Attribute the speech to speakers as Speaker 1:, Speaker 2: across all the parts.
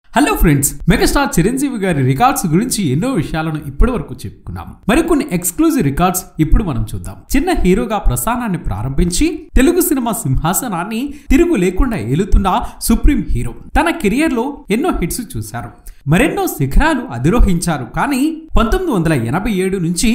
Speaker 1: Hello friends, megastar Chiranjeevi గారి records గురించి ఎన్నో విషయాలను ఇప్పటి వరకు చెప్పుకున్నాం. మరికొన్ని ఎక్స్క్లూజివ్ రికార్డ్స్ ఇప్పుడు మనం చూద్దాం. చిన్న హీరోగా ప్రస్థానాన్ని ప్రారంభించి తెలుగు సినిమా సింహాసనాన్ని తిరుగు లేకుండా ఏలుతున్న సుప్రీం హీరో తన కెరియర్ లో ఎన్నో హిట్స్ చూశారు, మరెన్నో శిఖరాలు అధిరోహించారు. కానీ 1987 నుంచి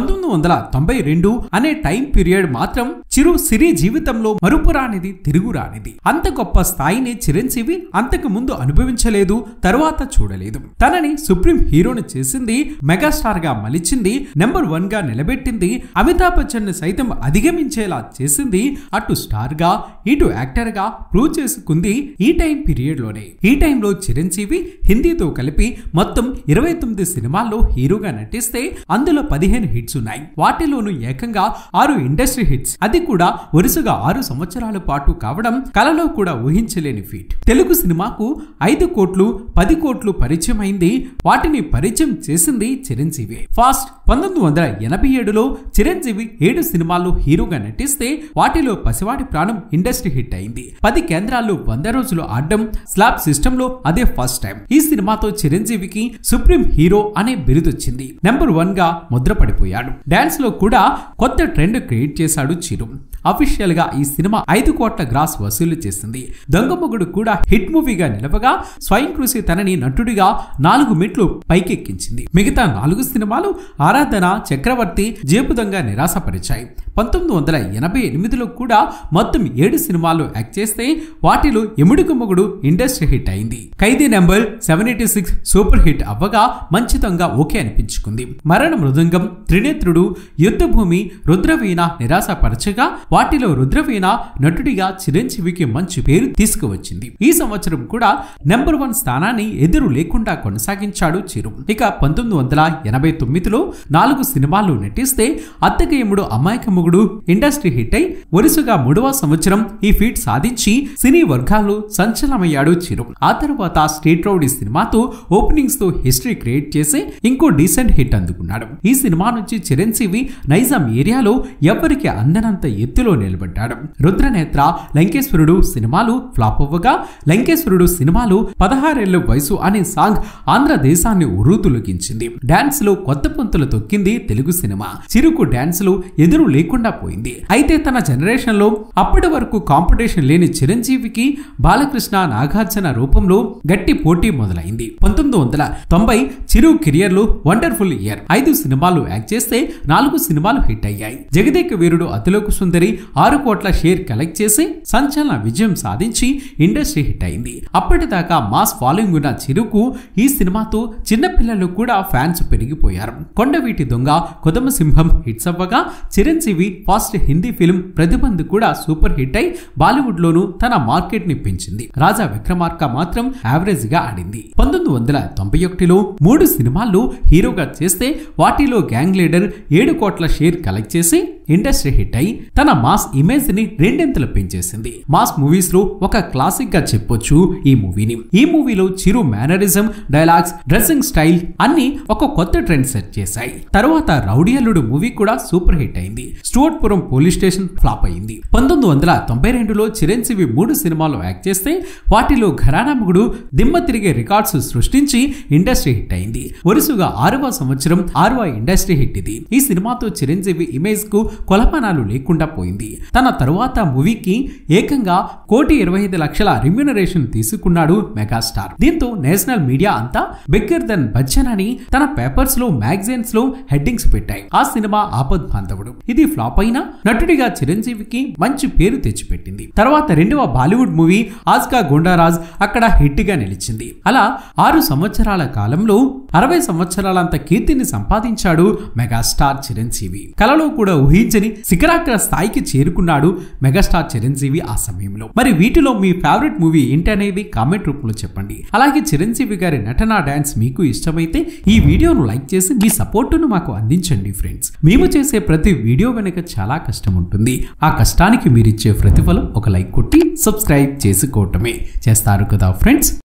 Speaker 1: 1992 అనే టైం పీరియడ్ మాత్రం చిరు సిరి జీవితంలో మరుపురానిది, తిరుగురానిది. అంత గొప్ప స్థాయిని చిరంజీవి అంతకు ముందు అనుభవించలేదు, తరువాత చూడలేదు. తనని సుప్రీం హీరోని చేసింది, మెగాస్టార్ గా మలిచింది, నెంబర్ 1 గా నిలబెట్టింది, అమితాబ్ బచ్చన్ ని సైతం అధిగమించేలా చేసింది. అటు స్టార్ గా ఇటు యాక్టర్ గా ప్రూవ్ చేసుకుంది ఈ టైం పీరియడ్ లోనే. ఈ టైంలో చిరంజీవి హిందీతో కలిపి మొత్తం 29 సినిమాల్లో హీరోగా నటిస్తే అందులో 15 హిట్స్ ఉన్నాయి. వాటిలోనూ ఏకంగా 6 ఇండస్ట్రీ హిట్స్, అది కూడా వరుసగా 6 సంవత్సరాల పాటు కావడం కలలో కూడా ఊహించలేని ఫీట్. తెలుగు సినిమాకు 5 కోట్లు 10 కోట్లు పరిచయం అయింది. వాటిని పరిచయం చేసింది చిరంజీవి. ఫాస్ట్ 1987లో చిరంజీవి 7 సినిమాల్లో హీరోగా నటిస్తే వాటిలో పసివాడి ప్రాణం ఇండస్ట్రీ హిట్ అయింది. 10 కేంద్రాల్లో 100 రోజులు ఆడడం స్లాబ్ సిస్టమ్ లో అదే ఫస్ట్ టైం. ఈ సినిమాతో చిరంజీవికి సుప్రీం హీరో అనే బిరుదొచ్చింది. నెంబర్ 1 గా ముద్ర పడిపోయాడు. డాన్స్ లో కూడా కొత్త ట్రెండ్ క్రియేట్ చేశాడు చిరు. అఫీషియల్ గా ఈ సినిమా 5 కోట్ల గ్రాస్ వసూలు చేసింది. దొంగమొగుడు కూడా హిట్ మూవీగా నిలవగా స్వయం కృషి తనని నటుడిగా 4 మెట్లు పైకెక్కించింది. మిగతా 4 సినిమాలు ఆరాధన, చక్రవర్తి, జేబుదంగా నిరాశపరిచాయి. 1988లో కూడా మొత్తం 7 సినిమాల్లో యాక్ట్ చేస్తే వాటిలో ఎముడికి మొగుడు ఇండస్ట్రీ హిట్ అయింది. ఖైదీ నెంబర్ 76 సూపర్ హిట్ అవ్వగా మంచితంగా ఓకే అనిపించుకుంది. మరణ మృదంగం, త్రినేత్రుడు, యుద్ధభూమి, రుద్రవీణ నిరాశపరచగా వాటిలో రుద్రవీణ నటుడిగా చిరంజీవికి మంచి పేరు తీసుకువచ్చింది. ఈ సంవత్సరం కూడా నెంబర్ 1 స్థానాన్ని ఎదురు లేకుండా కొనసాగించాడు చిరు. ఇక 1989లో 4 సినిమాల్లో నటిస్తే అత్తగయముడు, అమాయక మొగుడు ఇండస్ట్రీ హిట్ అయి వరుసగా 3వ సంవత్సరం ఈ ఫీట్ సాధించి సినీ వర్గాల్లో సంచలనమయ్యాడు చిరు. ఆ తర్వాత స్టేట్ రౌడీ సినిమాతో ఓపెనింగ్స్ తో హిస్టరీ క్రియేట్ చేసి ఇంకో డీసెంట్ హిట్ అందుకున్నాడు. ఈ సినిమా నుంచి చిరంజీవి నైజాం ఏరియాలో ఎవ్వరికి అందనంత ఎత్తులో నిలబడ్డాడు. రుద్రనేత్ర, లంకేశ్వరుడు సినిమాలు ఫ్లాప్ అవ్వగా లంకేశ్వరుడు సినిమాలో 16 ఏళ్ల వయసు అనే సాంగ్ ఆంధ్ర దేశాన్ని ఉర్రూతులకించింది. డాన్స్ లో కొత్త పొంతులు తొక్కింది తెలుగు సినిమా. చిరుకు డాన్స్ లో ఎదురు లేకుండా పోయింది. అయితే తన జనరేషన్ లో అప్పటి వరకు కాంపిటీషన్ లేని చిరంజీవికి బాలకృష్ణ, నాగార్జున రూపంలో గట్టి పోటీ మొదలైంది. 1990 చిరు కెరియర్ లో వండర్ఫుల్ ఇయర్. 5 సినిమాలు యాక్ట్ చేస్తే 4 సినిమాలు హిట్ అయ్యాయి. జగదేక వీరుడు, అతిలోక సుందరి 6 కోట్ల షేర్ కలెక్ట్ చేసి సంచలన విజయం సాధించి ఇండస్ట్రీ హిట్ అయింది. అప్పటిదాకా మాస్ ఫాలోయింగ్ ఉన్న చిరుకు ఈ సినిమాతో చిన్నపిల్లలు కూడా ఫ్యాన్స్ పెరిగిపోయారు. కొండవీటి దొంగ, కొదమ సింహం హిట్స్ అవ్వగా చిరంజీవి ఫాస్ట్ హిందీ ఫిల్మ్ ప్రతిబంధ్ కూడా సూపర్ హిట్ అయి బాలీవుడ్ లోను తన మార్కెట్ ని పెంచింది. రాజా విక్రమార్క మాత్రం యావరేజ్ గా ఆడింది. 1991లో 3 సినిమాల్లో హీరోగా చేస్తే వాటిలో గ్యాంగ్ లీడర్ 7 కోట్ల షేర్ కలెక్ట్ చేసి ఇండస్ట్రీ హిట్ అయి తన మాస్ ఇమేజ్ ని రెండింతలు పెంచేసింది. మాస్ మూవీస్ లో ఒక క్లాసిక్ గా చెప్పొచ్చు ఈ మూవీని. ఈ మూవీలో Chiru mannerism, dialogues, dressing style అన్ని ఒక కొత్త ట్రెండ్ సెట్ చేశాయి. తర్వాత రౌడీ అల్లుడు మూవీ కూడా సూపర్ హిట్ అయింది. స్టూవర్ట్పురం పోలీస్ స్టేషన్ ఫ్లాప్ అయింది. 1992లో చిరంజీవి 3 సినిమాల్లో యాక్ట్ చేస్తే వాటిలో ఘరానా మొగుడు దిమ్మ తిరిగే రికార్డ్స్ సృష్టించి ఇండస్ట్రీ హిట్ అయింది. వరుసగా 6వ సంవత్సరం 6వ ఇండస్ట్రీ హిట్ ఇది. ఈ సినిమాతో చిరంజీవి ఇమేజ్ కు కొలమానాలు లేకుండా పోయింది. తన తరువాత మూవీకి ఏకంగా 1,25,00,000 రెమ్యూనరేషన్ తీసుకున్నాడు మెగాస్టార్. దీంతో నేషనల్ మీడియా అంతా బిగ్గర్ దెన్ బచ్చన్ అని తన పేపర్స్ లో, మ్యాగజైన్స్ లో హెడ్డింగ్స్ పెట్టాయి. ఆ సినిమా ఆపద్ బాంధవుడు. ఇది ఫ్లాప్ అయినా నటుడిగా చిరంజీవికి మంచి పేరు తెచ్చిపెట్టింది. తర్వాత 2వ బాలీవుడ్ మూవీ ఆజ్కా గుండారాజ్ అక్కడ హిట్ గా నిలిచింది. అలా 6 సంవత్సరాల కాలంలో 60 సంవత్సరాలంత కీర్తిని సంపాదించాడు మెగాస్టార్ చిరంజీవి. కలలో కూడా ఊహించని శిఖరాగ్ర స్థాయికి చేరుకున్నాడు మెగాస్టార్ చిరంజీవి ఆ సమయంలో. మరి వీటిలో మీ ఫేవరెట్ మూవీ ఏంటి అనేది కామెంట్ రూపంలో చెప్పండి. అలాగే చిరంజీవి గారి నటన, డాన్స్ మీకు ఇష్టమైతే ఈ వీడియోను లైక్ చేసి మీ సపోర్టును మాకు అందించండి ఫ్రెండ్స్. మేము చేసే ప్రతి వీడియో వెనుక చాలా కష్టం ఉంటుంది. ఆ కష్టానికి మీరిచ్చే ప్రతిఫలం ఒక లైక్ కొట్టి సబ్స్క్రైబ్ చేసుకోవటమే. చేస్తారు కదా ఫ్రెండ్స్.